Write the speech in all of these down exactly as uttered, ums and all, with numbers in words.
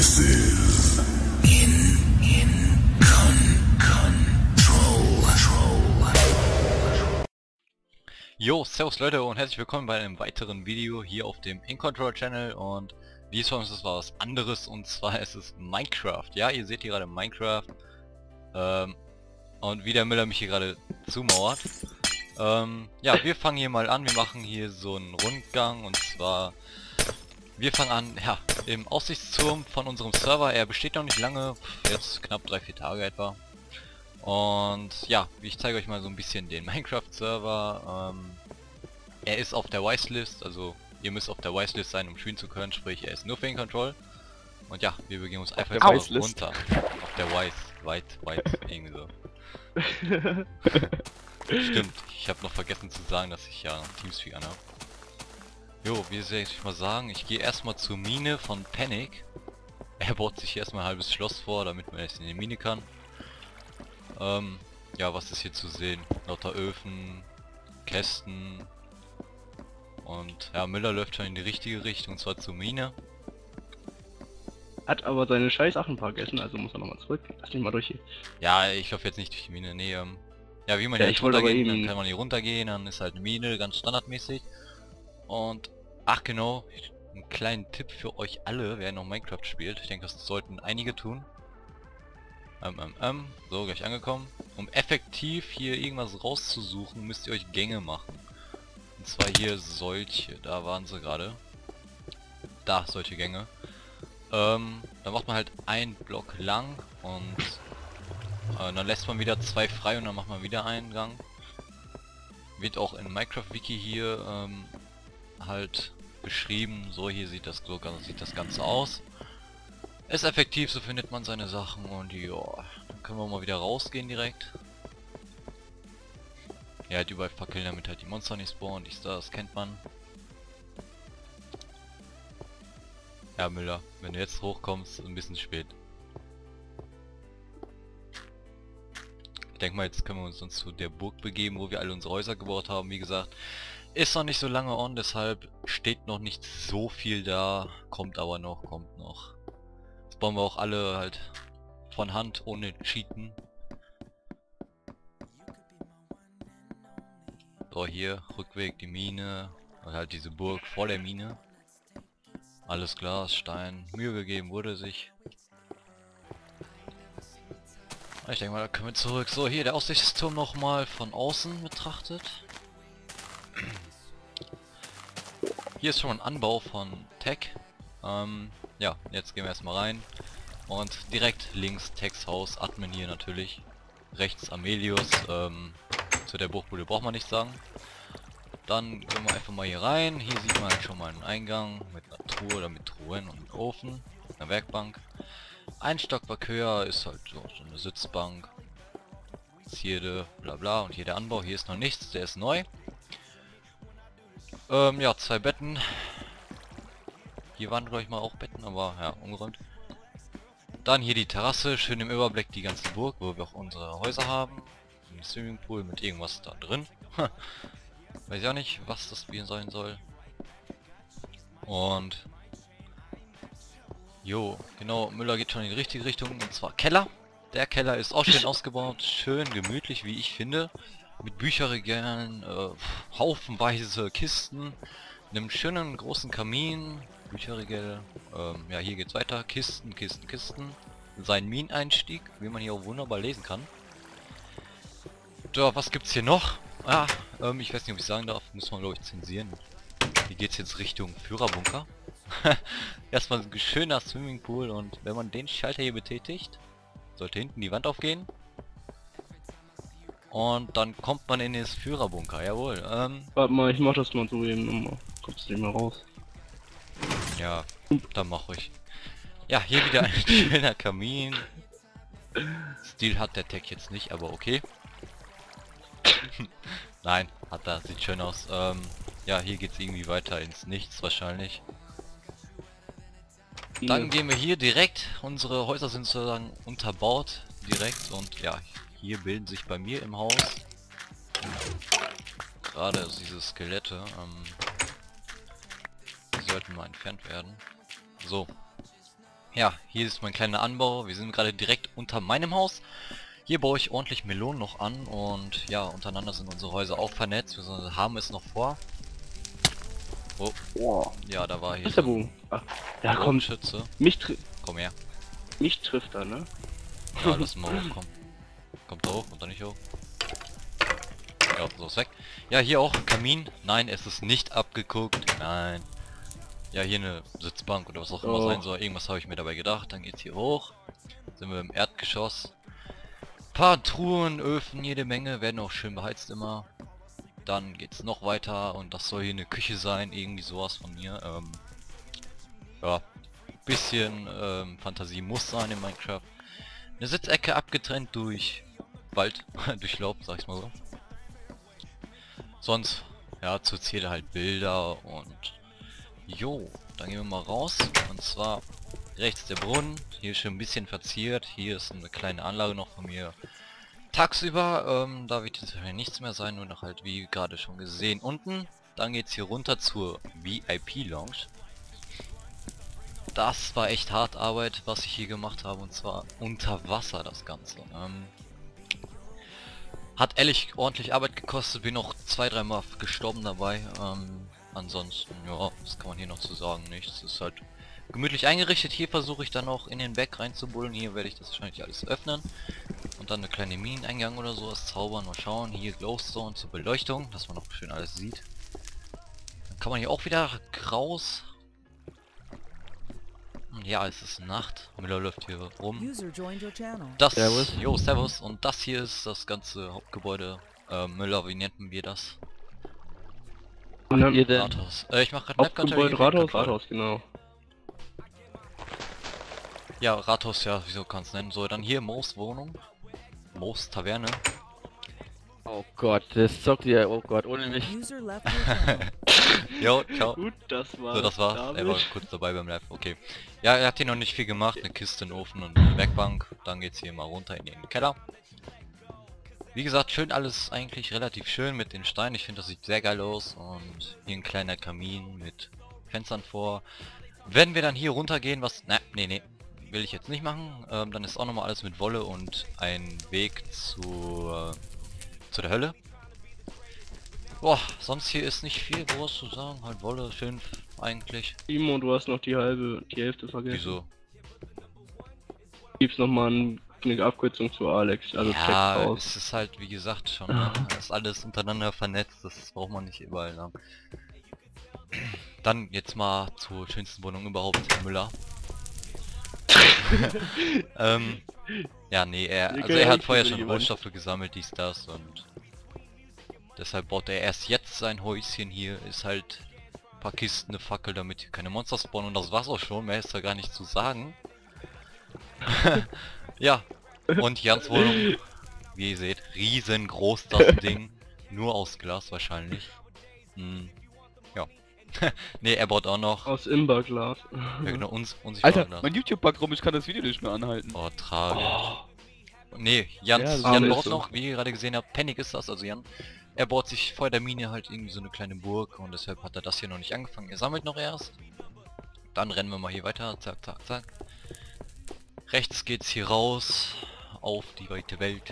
This is in in con control. control. Jo, servus Leute und herzlich willkommen bei einem weiteren Video hier auf dem In Control Channel. Und diesmal ist es was anderes, und zwar ist es Minecraft. Ja, ihr seht hier gerade Minecraft. Ähm, und wie der Müller mich hier gerade zumauert. Ähm, ja, wir fangen hier mal an. Wir machen hier so einen Rundgang, und zwar... Wir fangen an, ja, im Aussichtsturm von unserem Server. Er besteht noch nicht lange, jetzt knapp drei vier Tage etwa. Und ja, ich zeige euch mal so ein bisschen den Minecraft-Server. Ähm, er ist auf der Wishlist, also ihr müsst auf der Wishlist sein, um spielen zu können, sprich er ist nur für In Control. Und ja, wir begeben uns einfach mal runter. Auf der Wise, weit, weit, irgendwie so. Stimmt, ich habe noch vergessen zu sagen, dass ich ja Teamspeak anhabe. Jo, wie soll ich mal sagen, ich gehe erstmal zur Mine von Panic. Er baut sich erstmal ein halbes Schloss vor, damit man jetzt in die Mine kann. Ähm, ja, was ist hier zu sehen? Lauter Öfen, Kästen. Und ja, Müller läuft schon in die richtige Richtung, und zwar zur Mine. Hat aber seine scheiß Sachen vergessen, also muss er nochmal zurück. Lass mich mal durch hier. Ja, ich laufe jetzt nicht durch die Mine, nee, ähm, ja, wie man Ja, hier ich wollte aber runtergehen, eben- dann kann man hier runtergehen, dann ist halt eine Mine, ganz standardmäßig. Und, ach genau, einen kleinen Tipp für euch alle, wer noch Minecraft spielt. Ich denke, das sollten einige tun. Ähm, ähm, ähm, so, gleich angekommen. Um effektiv hier irgendwas rauszusuchen, müsst ihr euch Gänge machen. Und zwar hier solche, da waren sie gerade. Da, solche Gänge. Ähm, dann macht man halt einen Block lang und äh, dann lässt man wieder zwei frei, und dann macht man wieder einen Gang. Wird auch in Minecraft-Wiki hier ähm, halt beschrieben. So, hier sieht das so sieht das Ganze aus. Ist effektiv, so findet man seine Sachen, und ja, dann können wir mal wieder rausgehen direkt. Ja, halt überall fackeln, damit halt die Monster nicht spawnen. Ich, das kennt man. Ja, Müller, wenn du jetzt hochkommst, ist ein bisschen spät. Ich denke mal, jetzt können wir uns, uns zu der Burg begeben, wo wir alle unsere Häuser gebaut haben. Wie gesagt, ist noch nicht so lange on, deshalb steht noch nicht so viel da. Kommt aber noch, kommt noch. Jetzt bauen wir auch alle halt von Hand, ohne Cheaten. So, hier, Rückweg, die Mine. Und halt diese Burg vor der Mine. Alles Glas, Stein, Mühe gegeben wurde sich. Ich denke mal, da können wir zurück. So, hier der Aussichtsturm nochmal von außen betrachtet. Hier ist schon ein Anbau von Tech. Ähm, ja, jetzt gehen wir erstmal rein. Und direkt links Techs Haus, Admin hier natürlich. Rechts Amelius. Ähm, zu der Burgbude braucht man nicht sagen. Dann gehen wir einfach mal hier rein. Hier sieht man schon mal einen Eingang mit einer Truhe oder mit Truhen und einem Ofen, einer Werkbank. Ein Stockwerk höher ist halt so, so eine Sitzbank, Zierde, bla bla, und hier der Anbau. Hier ist noch nichts, der ist neu. Ähm, ja, zwei Betten. Hier waren glaube ich mal auch Betten, aber ja, umgeräumt. Dann hier die Terrasse, schön im Überblick die ganze Burg, wo wir auch unsere Häuser haben. Ein Swimmingpool mit irgendwas da drin. Weiß ich auch nicht, was das Spiel sein soll. Und... Jo, genau, Müller geht schon in die richtige Richtung, und zwar Keller. Der Keller ist auch schön ausgebaut, schön gemütlich, wie ich finde. Mit Bücherregalen, äh, haufenweise Kisten, einem schönen großen Kamin, Bücherregale. Ähm, ja, hier geht's weiter, Kisten, Kisten, Kisten. Sein Mineneinstieg, wie man hier auch wunderbar lesen kann. So, was gibt's hier noch? Ah, ähm, ich weiß nicht, ob ich sagen darf, muss man glaube ich zensieren. Hier geht's jetzt Richtung Führerbunker. Erstmal ein schöner Swimmingpool, und wenn man den Schalter hier betätigt, sollte hinten die Wand aufgehen. Und dann kommt man in den Führerbunker, jawohl. Ähm, Warte mal, ich mach das mal so eben nochmal. Kommst du nicht mehr raus. ja, dann mach ich. Ja, hier wieder ein schöner Kamin. Stil hat der Tech jetzt nicht, aber okay. Nein, hat er, sieht schön aus. Ähm, ja, hier geht's irgendwie weiter ins Nichts wahrscheinlich. Dann gehen wir hier direkt, unsere Häuser sind sozusagen unterbaut direkt, und ja, hier bilden sich bei mir im Haus gerade diese Skelette, ähm, die sollten mal entfernt werden. So, Ja, hier ist mein kleiner Anbau. Wir sind gerade direkt unter meinem Haus. Hier baue ich ordentlich Melonen noch an und ja, untereinander sind unsere Häuser auch vernetzt. Wir haben es noch vor. Oh, Wow. ja, da war hier Das ist der Bogen. Ach, ja, ein komm, Schütze. mich, tri Komm her. mich trifft er, ne? Ja, lass mal hochkommen. Kommt da hoch, kommt da nicht hoch. Ja, so ist weg. Ja, hier auch ein Kamin. Nein, es ist nicht abgeguckt. Nein. Ja, hier eine Sitzbank oder was auch immer Oh. sein soll. Irgendwas habe ich mir dabei gedacht. Dann geht's hier hoch. Sind wir im Erdgeschoss. Paar Truhen, Öfen, jede Menge. Werden auch schön beheizt immer. Dann geht's noch weiter und das soll hier eine Küche sein. Irgendwie sowas von mir. Ähm, ja. Bisschen ähm, Fantasie muss sein in Minecraft. Eine Sitzecke abgetrennt durch Wald. durch Laub, sag ich mal so. Sonst, ja, zur Ziele halt Bilder und jo, dann gehen wir mal raus. Und zwar rechts der Brunnen, hier ist schon ein bisschen verziert. Hier ist eine kleine Anlage noch von mir. Tagsüber, ähm, da wird jetzt nichts mehr sein, nur noch halt wie gerade schon gesehen unten. Dann geht's hier runter zur V I P Lounge. Das war echt hart Arbeit, was ich hier gemacht habe, und zwar unter Wasser das Ganze. Ähm, hat ehrlich ordentlich Arbeit gekostet, bin noch zwei, dreimal gestorben dabei. Ähm, ansonsten, ja, was kann man hier noch zu sagen? Nichts. Es ist halt gemütlich eingerichtet. Hier versuche ich dann auch in den Back reinzubullen. Hier werde ich das wahrscheinlich alles öffnen. Und dann eine kleine Mineneingang oder sowas zaubern. Mal schauen. Hier Glowstone zur Beleuchtung, dass man noch schön alles sieht. Dann kann man hier auch wieder raus. Ja, es ist Nacht. Miller läuft hier rum. User joined your channel. Das, Servus. jo, servus. Und das hier ist das ganze Hauptgebäude. Äh, Müller, wie nennen wir das? Ne, Ihr denn? Rathaus. Äh, ich mache gerade Hauptgebäude, Rathaus, Rathaus, genau. Ja, Rathaus, ja, wieso kannst du nennen. So, dann hier Moos Wohnung. Moos Taverne. Oh Gott, das zockt ihr, oh Gott, ohne mich. User left your channel. Jo, ciao. Gut, das war So, das war's. David. Er war kurz dabei beim Live. Okay. Ja, er hat hier noch nicht viel gemacht. Eine Kiste, einen Ofen und eine Werkbank. Dann geht's hier mal runter in den Keller. Wie gesagt, schön alles eigentlich relativ schön mit den Steinen. Ich finde, das sieht sehr geil aus. Und hier ein kleiner Kamin mit Fenstern vor. Wenn wir dann hier runtergehen, was... Na, nee, nee. Will ich jetzt nicht machen. Ähm, dann ist auch nochmal alles mit Wolle und ein Weg zu, äh, zu der Hölle. Boah, sonst hier ist nicht viel groß zu sagen. Halt Wolle, schön eigentlich. Timo, du hast noch die halbe, die Hälfte vergessen. Wieso? Gibt's noch mal ein, eine Abkürzung zu Alex, also check Ja, aus. es ist halt wie gesagt schon, ne? Es ist alles untereinander vernetzt, das braucht man nicht überall lang. Dann jetzt mal zur schönsten Wohnung überhaupt, Müller. ähm, ja, nee, er, also er hat vorher schon Rohstoffe gesammelt, dies, das und deshalb baut er erst jetzt sein Häuschen hier, ist halt ein paar Kisten, eine Fackel, damit hier keine Monster spawnen und das war's auch schon, mehr ist da gar nicht zu sagen. Ja, und Jans Wohnung, wie ihr seht, riesengroß das Ding, nur aus Glas wahrscheinlich. Hm, ja. Ne, er baut auch noch, Aus Imberglas. ja genau, uns, unsichtbares Alter, Glas. mein YouTube-Bug rum, ich kann das Video nicht mehr anhalten. Oh, tragisch. Ne, Jans, Ja, das Jan ist baut so. noch, wie ihr gerade gesehen habt, Panic ist das, also Jan. Er baut sich vor der Mine halt irgendwie so eine kleine Burg und deshalb hat er das hier noch nicht angefangen. Er sammelt noch erst. Dann rennen wir mal hier weiter, zack, zack, zack. Rechts geht's hier raus auf die weite Welt.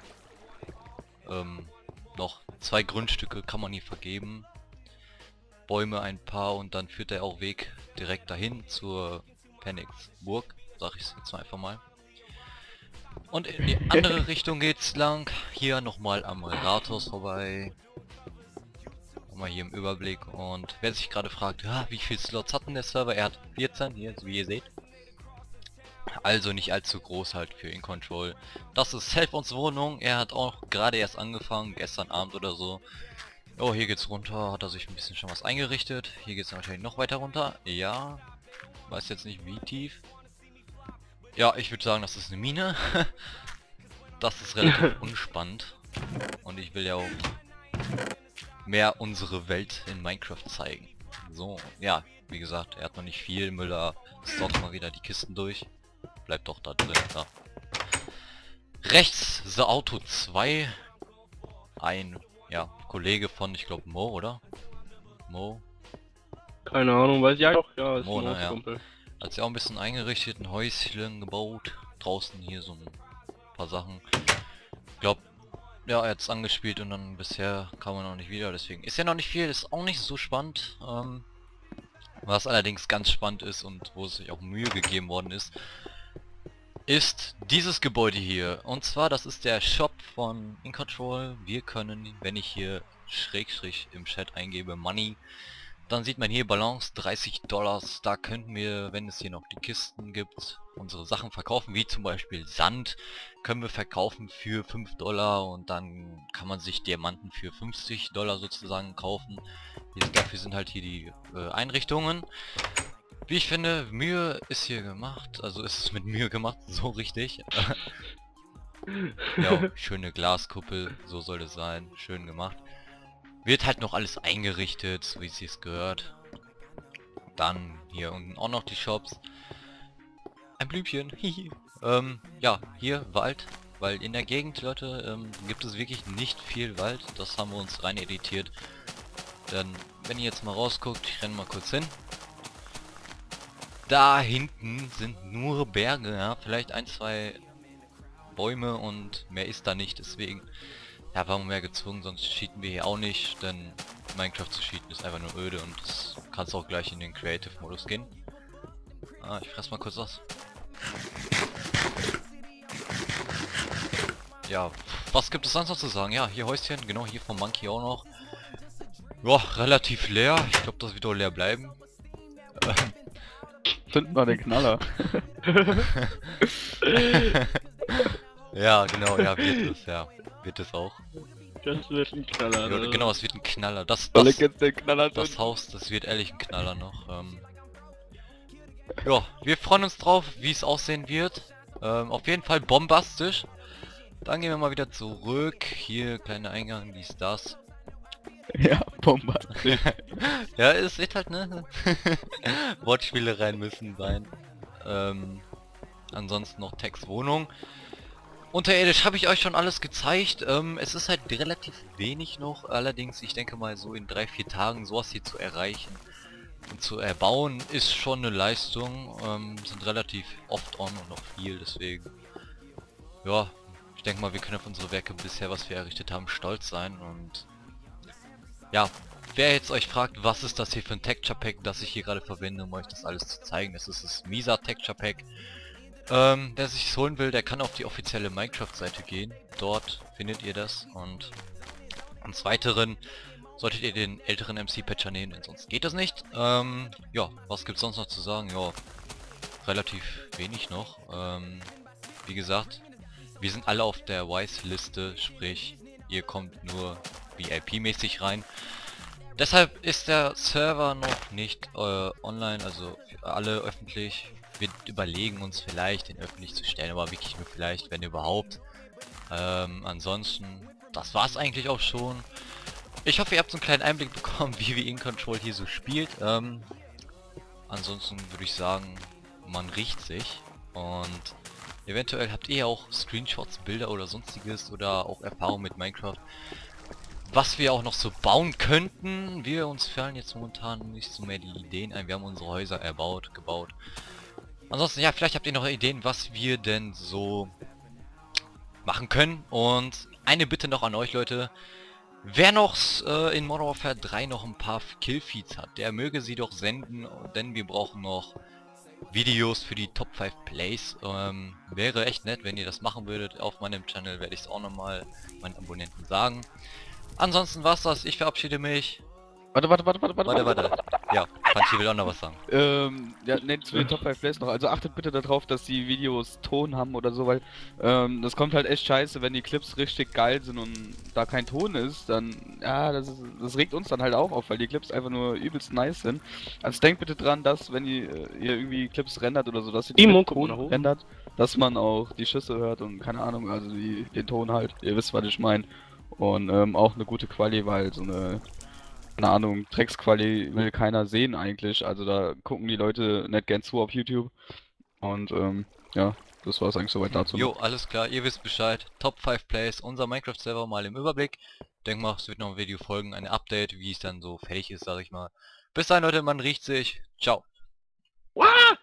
Ähm, noch zwei Grundstücke kann man hier vergeben. Bäume ein paar und dann führt der auch Weg direkt dahin zur Panics Burg, sag ich jetzt mal einfach mal. Und in die andere Richtung geht's lang. Hier nochmal am Rathaus vorbei. Nochmal hier im Überblick. Und wer sich gerade fragt, ja, wie viele Slots hat denn der Server? Er hat vierzehn, hier, wie ihr seht. Also nicht allzu groß halt für In Control. Das ist Selfons Wohnung. Er hat auch gerade erst angefangen, gestern Abend oder so. Oh, hier geht's runter. Hat er sich ein bisschen schon was eingerichtet. Hier geht's wahrscheinlich noch weiter runter. Ja. Weiß jetzt nicht wie tief. Ja, ich würde sagen, das ist eine Mine. Das ist relativ unspannend. Und ich will ja auch mehr unsere Welt in Minecraft zeigen. So, ja, wie gesagt, er hat noch nicht viel. Müller stockt mal wieder die Kisten durch. Bleibt doch da drin, da. Rechts, The Auto zwei. Ein, ja, Kollege von, ich glaube, Mo, oder? Mo? Keine Ahnung, weiß ich ja doch, ja, ist Mo, ein ne, ja. Kumpel. Hat sie auch ein bisschen eingerichtet, ein Häuschen gebaut. Draußen hier so ein paar Sachen. Ich glaube, ja, er hat es angespielt und dann bisher kam er noch nicht wieder. Deswegen ist ja noch nicht viel, ist auch nicht so spannend. Ähm, was allerdings ganz spannend ist und wo es sich auch Mühe gegeben worden ist, ist dieses Gebäude hier. Und zwar, das ist der Shop von InControl. Wir können, wenn ich hier Schrägstrich im Chat eingebe, Money, dann sieht man hier Balance dreißig Dollars. Da könnten wir, wenn es hier noch die Kisten gibt, unsere Sachen verkaufen, wie zum Beispiel Sand, können wir verkaufen für fünf Dollar und dann kann man sich Diamanten für fünfzig Dollar sozusagen kaufen. Hier, dafür sind halt hier die äh, Einrichtungen. Wie ich finde, Mühe ist hier gemacht, also ist es mit Mühe gemacht, so richtig. Ja, schöne Glaskuppel, so soll es sein, schön gemacht. Wird halt noch alles eingerichtet, so wie es sich gehört. Dann hier unten auch noch die Shops. Ein Blümchen, hihi. ähm, ja, hier Wald, weil in der Gegend, Leute, ähm, gibt es wirklich nicht viel Wald. Das haben wir uns rein editiert. Denn, wenn ihr jetzt mal rausguckt, ich renne mal kurz hin. Da hinten sind nur Berge, ja, vielleicht ein, zwei Bäume und mehr ist da nicht, deswegen ja, waren wir mehr gezwungen, sonst cheaten wir hier auch nicht, denn Minecraft zu cheaten ist einfach nur öde und das kannst auch gleich in den Creative Modus gehen. Ah, ich fress mal kurz was. Ja, was gibt es sonst noch zu sagen? Ja, hier Häuschen, genau, hier vom Monkey auch noch. Ja, relativ leer, ich glaube, das wird auch leer bleiben. Zünd mal den Knaller. Ja, genau, ja, wird es, ja. Wird es auch. Das wird ein Knaller. Ja, ne? genau, es wird ein Knaller. Das, Soll das, ich jetzt den Knaller das zünden? Haus, das wird ehrlich ein Knaller noch. Ähm, ja, wir freuen uns drauf, wie es aussehen wird. Ähm, auf jeden Fall bombastisch. Dann gehen wir mal wieder zurück. Hier, kleiner Eingang, dies, das. Ja, Bomber. Ja, es wird halt, ne? Wortspielereien müssen sein. Ähm, ansonsten noch Text Wohnung. Unterirdisch habe ich euch schon alles gezeigt. Ähm, es ist halt relativ wenig noch. Allerdings, ich denke mal so in drei, vier Tagen sowas hier zu erreichen und zu erbauen, ist schon eine Leistung. Ähm, sind relativ oft on und noch viel, deswegen. Ja, ich denke mal, wir können auf unsere Werke bisher, was wir errichtet haben, stolz sein. Und ja, wer jetzt euch fragt, was ist das hier für ein Texture Pack, das ich hier gerade verwende, um euch das alles zu zeigen, das ist das Misa Texture Pack. Ähm, wer sich es holen will, der kann auf die offizielle Minecraft-Seite gehen. Dort findet ihr das. Und des Weiteren solltet ihr den älteren M C-Patcher nehmen, denn sonst geht das nicht. Ähm, ja, was gibt's sonst noch zu sagen? Ja, relativ wenig noch. Ähm, wie gesagt, wir sind alle auf der Wise-Liste, sprich, ihr kommt nur V I P-mäßig rein. Deshalb ist der Server noch nicht äh, online, also für alle öffentlich. Wir überlegen uns vielleicht, den öffentlich zu stellen, aber wirklich nur vielleicht, wenn überhaupt. Ähm, ansonsten, das war's eigentlich auch schon. Ich hoffe, ihr habt so einen kleinen Einblick bekommen, wie wir InControl hier so spielt. Ähm, ansonsten würde ich sagen, man riecht sich. Und eventuell habt ihr auch Screenshots, Bilder oder sonstiges oder auch Erfahrung mit Minecraft, was wir auch noch so bauen könnten. Wir uns fallen jetzt momentan nicht so mehr die Ideen ein. Wir haben unsere Häuser erbaut, gebaut. Ansonsten, ja, vielleicht habt ihr noch Ideen, was wir denn so machen können. Und eine Bitte noch an euch, Leute. Wer noch äh, in Modern Warfare drei noch ein paar Killfeeds hat, der möge sie doch senden, denn wir brauchen noch Videos für die Top fünf Plays. Ähm, wäre echt nett, wenn ihr das machen würdet. Auf meinem Channel werde ich es auch nochmal meinen Abonnenten sagen. Ansonsten war's das. Ich verabschiede mich. Warte, warte, warte, warte, warte, Warte, warte. Ja, Panchi will auch noch was sagen. Ähm, ja, nennt zu den Top fünf Plays noch. Also achtet bitte darauf, dass die Videos Ton haben oder so, weil ähm, das kommt halt echt scheiße, wenn die Clips richtig geil sind und da kein Ton ist, dann, ja, das, ist, das regt uns dann halt auch auf, weil die Clips einfach nur übelst nice sind. Also denkt bitte dran, dass, wenn ihr, ihr irgendwie Clips rendert oder so, dass ihr die Timo, mit guck mal Ton hoch. rendert, dass man auch die Schüsse hört und keine Ahnung, also die, den Ton halt, ihr wisst, was ich meine. Und ähm, auch eine gute Quali, weil so eine, keine Ahnung, Drecksquali will keiner sehen eigentlich. Also da gucken die Leute nicht gern zu auf YouTube. Und ähm, ja, das war es eigentlich soweit dazu. Jo, alles klar, ihr wisst Bescheid. Top fünf Plays, unser Minecraft-Server mal im Überblick. Denk mal, es wird noch ein Video folgen, ein Update, wie es dann so fertig ist, sag ich mal. Bis dahin, Leute, man riecht sich. Ciao. Wah!